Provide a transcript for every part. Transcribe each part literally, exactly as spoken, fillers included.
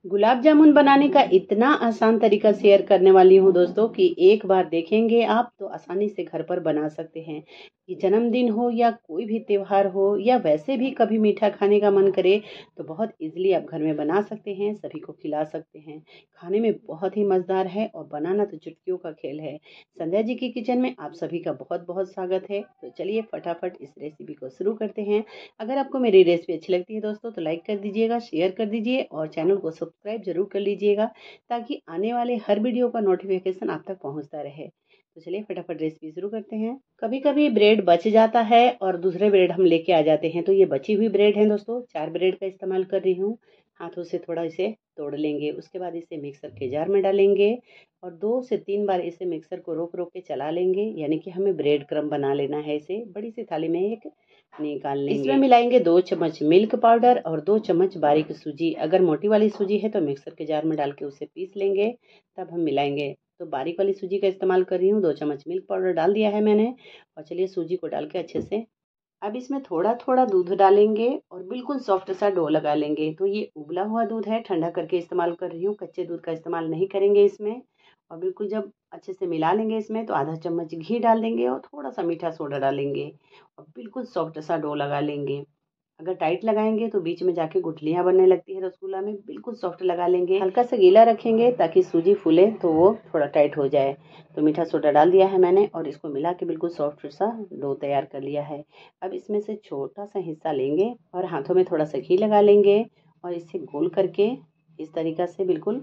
गुलाब जामुन बनाने का इतना आसान तरीका शेयर करने वाली हूँ दोस्तों कि एक बार देखेंगे आप तो आसानी से घर पर बना सकते हैं। कि जन्मदिन हो या कोई भी त्योहार हो या वैसे भी कभी मीठा खाने का मन करे तो बहुत इजीली आप घर में बना सकते हैं, सभी को खिला सकते हैं। खाने में बहुत ही मज़ेदार है और बनाना तो चुटकियों का खेल है। संध्या जी की किचन में आप सभी का बहुत बहुत स्वागत है। तो चलिए फटाफट इस रेसिपी को शुरू करते हैं। अगर आपको मेरी रेसिपी अच्छी लगती है दोस्तों तो लाइक कर दीजिएगा, शेयर कर दीजिए और चैनल को सब्सक्राइब जरूर कर लीजिएगा ताकि आने वाले हर वीडियो का नोटिफिकेशन आप तक पहुंचता रहे। तो चलिए फटाफट रेसिपी शुरू करते हैं। कभी कभी ब्रेड बच जाता है और दूसरे ब्रेड हम लेके आ जाते हैं, तो ये बची हुई ब्रेड है दोस्तों, चार ब्रेड का इस्तेमाल कर रही हूँ। हाथों से थोड़ा इसे तोड़ लेंगे, उसके बाद इसे मिक्सर के जार में डालेंगे और दो से तीन बार इसे मिक्सर को रोक रोक के चला लेंगे, यानी कि हमें ब्रेड क्रम्ब बना लेना है। इसे बड़ी सी थाली में एक निकाल लेंगे। इसमें मिलाएंगे दो चम्मच मिल्क पाउडर और दो चम्मच बारीक सूजी। अगर मोटी वाली सूजी है तो मिक्सर के जार में डाल के उसे पीस लेंगे, तब हम मिलाएंगे। तो बारीक वाली सूजी का इस्तेमाल कर रही हूँ। दो चम्मच मिल्क पाउडर डाल दिया है मैंने और चलिए सूजी को डाल के अच्छे से अब इसमें थोड़ा थोड़ा दूध डालेंगे और बिल्कुल सॉफ्ट सा डो लगा लेंगे। तो ये उबला हुआ दूध है, ठंडा करके इस्तेमाल कर रही हूँ, कच्चे दूध का इस्तेमाल नहीं करेंगे इसमें। और बिल्कुल जब अच्छे से मिला लेंगे इसमें तो आधा चम्मच घी डाल देंगे और थोड़ा सा मीठा सोडा डालेंगे और बिल्कुल सॉफ्ट सा डो लगा लेंगे। अगर टाइट लगाएंगे तो बीच में जाके गुठलियाँ बनने लगती है रसगुल्ला में। बिल्कुल सॉफ्ट लगा लेंगे, हल्का सा गीला रखेंगे ताकि सूजी फूले तो वो थोड़ा टाइट हो जाए। तो मीठा सोडा डाल दिया है मैंने और इसको मिला के बिल्कुल सॉफ्ट सा डो तैयार कर लिया है। अब इसमें से छोटा सा हिस्सा लेंगे और हाथों में थोड़ा सा घी लगा लेंगे और इसे गोल करके इस तरीक़ा से बिल्कुल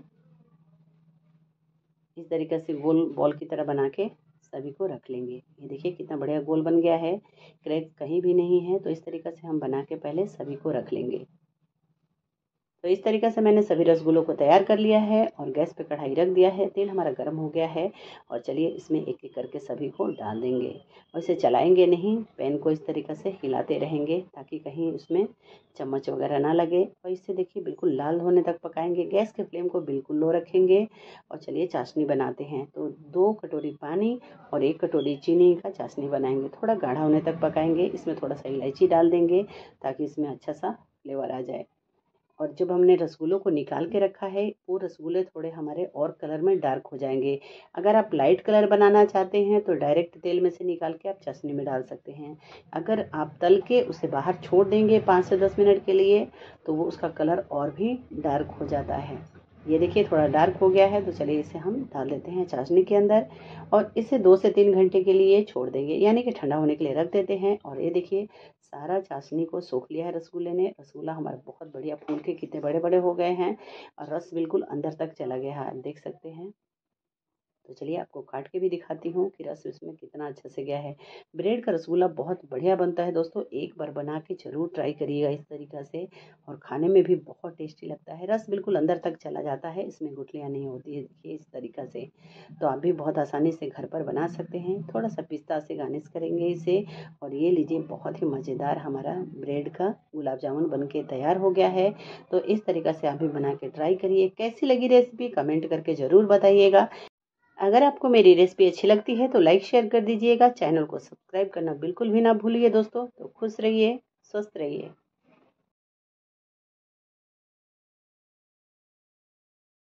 इस तरीक़े से गोल बॉल की तरह बना के सभी को रख लेंगे। ये देखिए कितना बढ़िया गोल बन गया है, क्रैक कहीं भी नहीं है। तो इस तरीक़े से हम बना के पहले सभी को रख लेंगे। तो इस तरीक़े से मैंने सभी रसगुल्लों को तैयार कर लिया है और गैस पे कढ़ाई रख दिया है। तेल हमारा गर्म हो गया है और चलिए इसमें एक एक करके सभी को डाल देंगे और इसे चलाएंगे नहीं, पैन को इस तरीक़े से हिलाते रहेंगे ताकि कहीं उसमें चम्मच वगैरह ना लगे। और इसे देखिए बिल्कुल लाल होने तक पकाएंगे। गैस के फ्लेम को बिल्कुल लो रखेंगे और चलिए चाशनी बनाते हैं। तो दो कटोरी पानी और एक कटोरी चीनी का चाशनी बनाएंगे। थोड़ा गाढ़ा होने तक पकाएंगे। इसमें थोड़ा सा इलायची डाल देंगे ताकि इसमें अच्छा सा फ्लेवर आ जाए। और जब हमने रसगुल्लों को निकाल के रखा है वो रसगुल्ले थोड़े हमारे और कलर में डार्क हो जाएंगे। अगर आप लाइट कलर बनाना चाहते हैं तो डायरेक्ट तेल में से निकाल के आप चाशनी में डाल सकते हैं। अगर आप तल के उसे बाहर छोड़ देंगे पाँच से दस मिनट के लिए तो वो उसका कलर और भी डार्क हो जाता है। ये देखिए थोड़ा डार्क हो गया है। तो चलिए इसे हम डाल देते हैं चाशनी के अंदर और इसे दो से तीन घंटे के लिए छोड़ देंगे, यानी कि ठंडा होने के लिए रख देते हैं। और ये देखिए सारा चाशनी को सोख लिया है रसगुल्ले ने। रसगुल्ला हमारा बहुत बढ़िया फूल के कितने बड़े बड़े हो गए हैं और रस बिल्कुल अंदर तक चला गया है, आप देख सकते हैं। तो चलिए आपको काट के भी दिखाती हूँ कि रस इसमें कितना अच्छा से गया है। ब्रेड का रसगुल्ला बहुत बढ़िया बनता है दोस्तों, एक बार बना के ज़रूर ट्राई करिएगा इस तरीक़ा से और खाने में भी बहुत टेस्टी लगता है। रस बिल्कुल अंदर तक चला जाता है, इसमें गुठलियाँ नहीं होती है। देखिए इस तरीक़ा से तो आप भी बहुत आसानी से घर पर बना सकते हैं। थोड़ा सा पिस्ता से गार्निश करेंगे इसे और ये लीजिए बहुत ही मज़ेदार हमारा ब्रेड का गुलाब जामुन बन के तैयार हो गया है। तो इस तरीक़ा से आप भी बना के ट्राई करिए। कैसी लगी रेसिपी कमेंट करके ज़रूर बताइएगा। अगर आपको मेरी रेसिपी अच्छी लगती है तो लाइक शेयर कर दीजिएगा। चैनल को सब्सक्राइब करना बिल्कुल भी ना भूलिए दोस्तों। तो खुश रहिए, स्वस्थ रहिए।